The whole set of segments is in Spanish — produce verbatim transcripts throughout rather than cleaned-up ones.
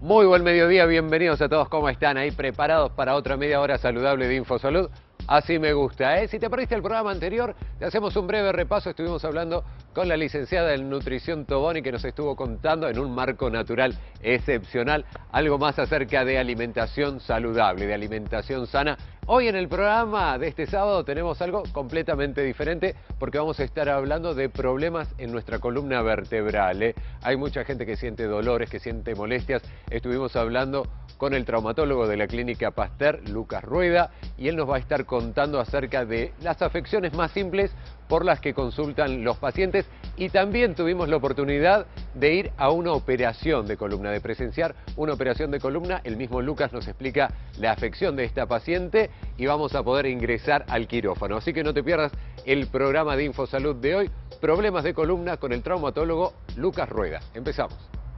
Muy buen mediodía, bienvenidos a todos, ¿cómo están? Ahí preparados para otra media hora saludable de InfoSalud. Así me gusta, ¿eh? Si te perdiste el programa anterior, te hacemos un breve repaso. Estuvimos hablando con la licenciada en nutrición Toboni, que nos estuvo contando en un marco natural excepcional algo más acerca de alimentación saludable, de alimentación sana. Hoy en el programa de este sábado tenemos algo completamente diferente porque vamos a estar hablando de problemas en nuestra columna vertebral, ¿eh? Hay mucha gente que siente dolores, que siente molestias. Estuvimos hablando con el traumatólogo de la clínica Pasteur, Lucas Rueda, y él nos va a estar contando acerca de las afecciones más simples por las que consultan los pacientes, y también tuvimos la oportunidad de ir a una operación de columna, de presenciar una operación de columna. El mismo Lucas nos explica la afección de esta paciente y vamos a poder ingresar al quirófano. Así que no te pierdas el programa de InfoSalud de hoy, problemas de columna con el traumatólogo Lucas Rueda. Empezamos.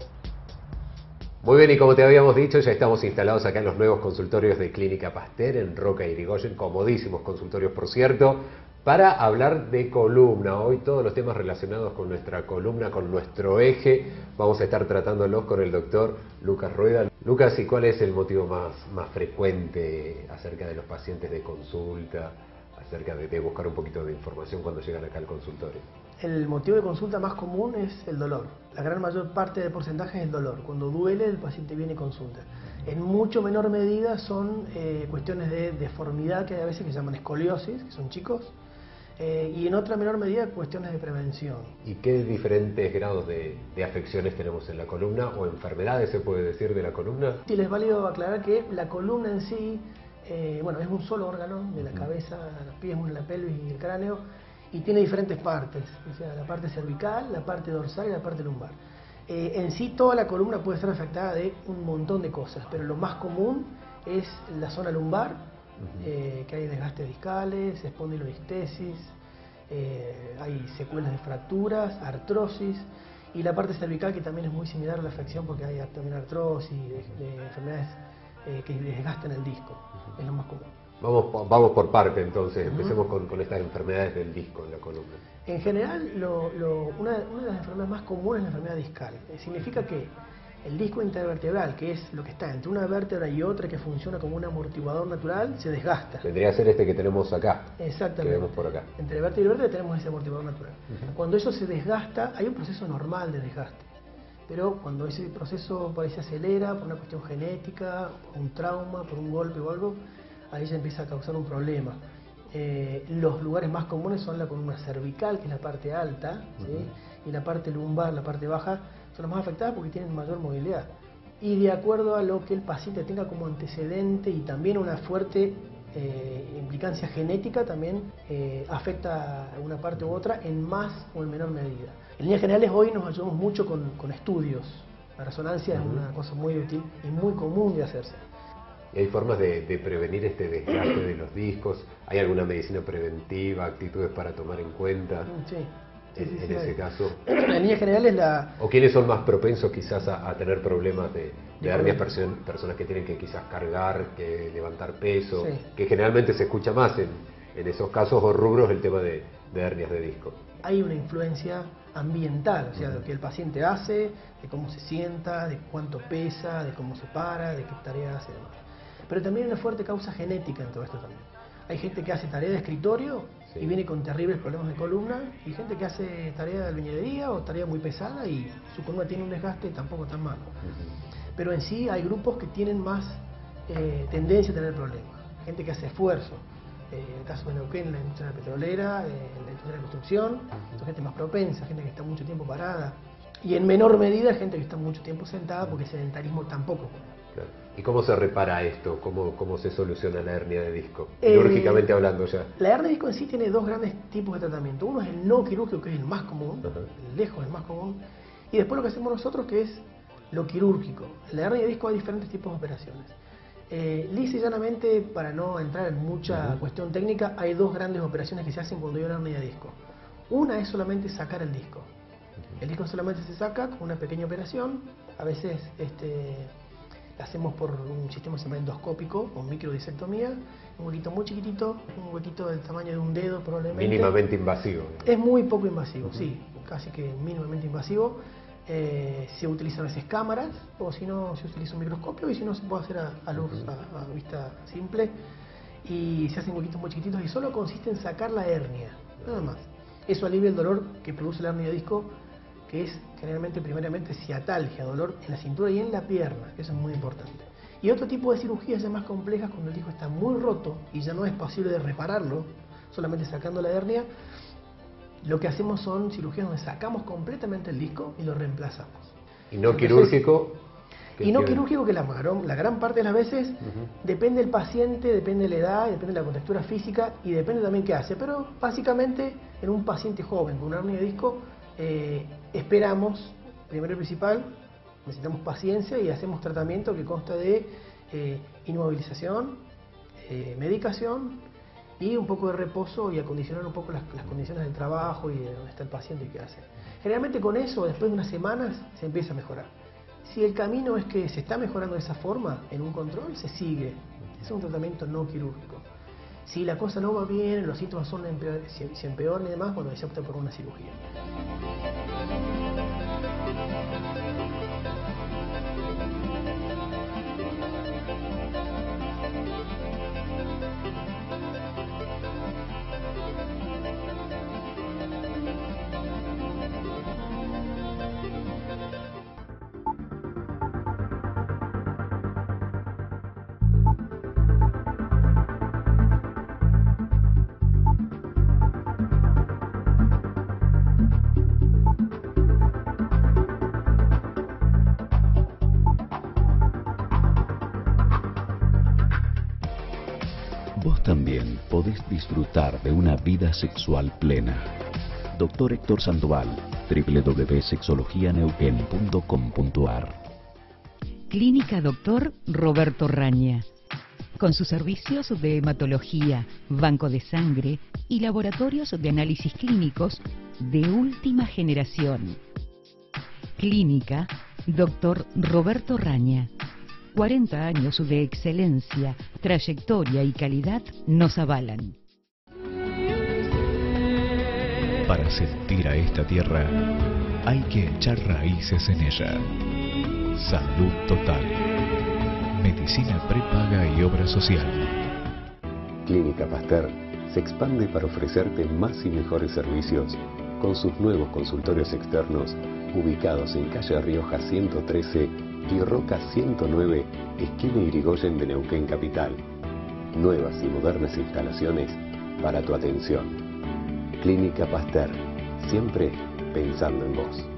Muy bien, y como te habíamos dicho, ya estamos instalados acá en los nuevos consultorios de Clínica Pasteur en Roca y Irigoyen, comodísimos consultorios por cierto, para hablar de columna. Hoy todos los temas relacionados con nuestra columna, con nuestro eje, vamos a estar tratándolos con el doctor Lucas Rueda. Lucas, ¿y cuál es el motivo más, más frecuente acerca de los pacientes de consulta, acerca de, de buscar un poquito de información cuando llegan acá al consultorio? El motivo de consulta más común es el dolor. La gran mayor parte del porcentaje es el dolor. Cuando duele, el paciente viene y consulta. En mucho menor medida son eh, cuestiones de deformidad, que hay a veces que se llaman escoliosis, que son chicos, eh, y en otra menor medida cuestiones de prevención. ¿Y qué diferentes grados de, de afecciones tenemos en la columna, o enfermedades se puede decir de la columna? Sí, les es válido aclarar que la columna en sí, eh, bueno, es un solo órgano, de la cabeza a los pies, la pelvis y el cráneo, y tiene diferentes partes, o sea, la parte cervical, la parte dorsal y la parte lumbar. Eh, en sí toda la columna puede ser afectada de un montón de cosas, pero lo más común es la zona lumbar, uh-huh. eh, que hay desgastes discales, espondilolistesis, eh, hay secuelas de fracturas, artrosis, y la parte cervical, que también es muy similar a la afección porque hay también artrosis, de, de enfermedades eh, que desgastan el disco, uh-huh. es lo más común. Vamos, vamos por parte entonces, empecemos con, con estas enfermedades del disco en la columna. En general, lo, lo, una, una de las enfermedades más comunes es la enfermedad discal. Significa que el disco intervertebral, que es lo que está entre una vértebra y otra, que funciona como un amortiguador natural, se desgasta. Tendría que ser este que tenemos acá. Exactamente. Que vemos por acá. Entre vértebra y vértebra tenemos ese amortiguador natural. Uh-huh. Cuando eso se desgasta, hay un proceso normal de desgaste. Pero cuando ese proceso por ahí se acelera por una cuestión genética, por un trauma, por un golpe o algo, ahí ya empieza a causar un problema. Eh, los lugares más comunes son la columna cervical, que es la parte alta, ¿sí? Uh-huh. y la parte lumbar, la parte baja, son las más afectadas porque tienen mayor movilidad. Y de acuerdo a lo que el paciente tenga como antecedente y también una fuerte eh, implicancia genética, también eh, afecta a una parte u otra en más o en menor medida. En líneas generales hoy nos ayudamos mucho con, con estudios. La resonancia uh-huh. es una cosa muy útil y muy común de hacerse. ¿Y hay formas de, de prevenir este desgaste de los discos? ¿Hay alguna medicina preventiva, actitudes para tomar en cuenta? Sí. sí, en, sí, en sí, ese hay. caso. En líneas generales la... ¿O quiénes son más propensos quizás a, a tener problemas de, de hernias? Person, personas que tienen que quizás cargar, que levantar peso, sí. que generalmente se escucha más en, en esos casos o rubros el tema de, de hernias de disco. Hay una influencia ambiental, o sea, de lo que el paciente hace, de cómo se sienta, de cuánto pesa, de cómo se para, de qué tarea hace, demás. Pero también hay una fuerte causa genética en todo esto también. Hay gente que hace tarea de escritorio sí. y viene con terribles problemas de columna, y gente que hace tarea de albañilería o tarea muy pesada y su columna tiene un desgaste tampoco tan malo. Uh-huh. Pero en sí hay grupos que tienen más eh, tendencia a tener problemas. Gente que hace esfuerzo. Eh, el caso de Neuquén, la industria petrolera, eh, la industria de la construcción, uh-huh. son gente más propensa, gente que está mucho tiempo parada. Y en menor medida gente que está mucho tiempo sentada, porque el sedentarismo tampoco. Claro. ¿Y cómo se repara esto? ¿Cómo, cómo se soluciona la hernia de disco? Quirúrgicamente eh, hablando ya. La hernia de disco en sí tiene dos grandes tipos de tratamiento. Uno es el no quirúrgico, que es el más común, uh-huh. lejos el más común. Y después lo que hacemos nosotros, que es lo quirúrgico. En la hernia de disco hay diferentes tipos de operaciones. Eh, lisa y llanamente, para no entrar en mucha uh-huh. cuestión técnica, hay dos grandes operaciones que se hacen cuando hay una hernia de disco. Una es solamente sacar el disco. Uh-huh. El disco solamente se saca con una pequeña operación. A veces... este la hacemos por un sistema que se llama endoscópico, con microdisectomía, un huequito muy chiquitito, un huequito del tamaño de un dedo probablemente. Mínimamente invasivo. Es muy poco invasivo, uh-huh. sí, casi que mínimamente invasivo. Eh, se utilizan a veces cámaras, o si no, se utiliza un microscopio, y si no, se puede hacer a, a luz, a, a vista simple, y se hacen huequitos muy chiquititos, y solo consiste en sacar la hernia, nada más. Eso alivia el dolor que produce la hernia de disco, que es generalmente, primariamente, ciatalgia, dolor en la cintura y en la pierna, que eso es muy importante. Y otro tipo de cirugías ya más complejas, cuando el disco está muy roto y ya no es posible de repararlo, solamente sacando la hernia, lo que hacemos son cirugías donde sacamos completamente el disco y lo reemplazamos. ¿Y no Entonces, quirúrgico? Y no tiene? quirúrgico, que la, la gran parte de las veces uh-huh. depende del paciente, depende de la edad, depende de la contextura física y depende también qué hace. Pero básicamente en un paciente joven con una hernia de disco eh, esperamos, primero y principal, necesitamos paciencia y hacemos tratamiento que consta de eh, inmovilización, eh, medicación y un poco de reposo, y acondicionar un poco las, las condiciones del trabajo y de dónde está el paciente y qué hace. Generalmente con eso, después de unas semanas, se empieza a mejorar. Si el camino es que se está mejorando de esa forma, en un control, se sigue. Es un tratamiento no quirúrgico. Si la cosa no va bien, los síntomas son empeor, si, si empeoran y demás, bueno, se opta por una cirugía. Vos también podés disfrutar de una vida sexual plena. Doctor Héctor Sandoval, doble u doble u doble u punto sexología neuquén punto com punto ar. Clínica Doctor Roberto Raña, con sus servicios de hematología, banco de sangre y laboratorios de análisis clínicos de última generación. Clínica Doctor Roberto Raña. cuarenta años de excelencia, trayectoria y calidad nos avalan. Para sentir a esta tierra, hay que echar raíces en ella. Salud Total. Medicina prepaga y obra social. Clínica Pasteur se expande para ofrecerte más y mejores servicios con sus nuevos consultorios externos ubicados en calle Rioja ciento trece y Roca ciento nueve, esquina Irigoyen de Neuquén Capital. Nuevas y modernas instalaciones para tu atención. Clínica Pasteur, siempre pensando en vos.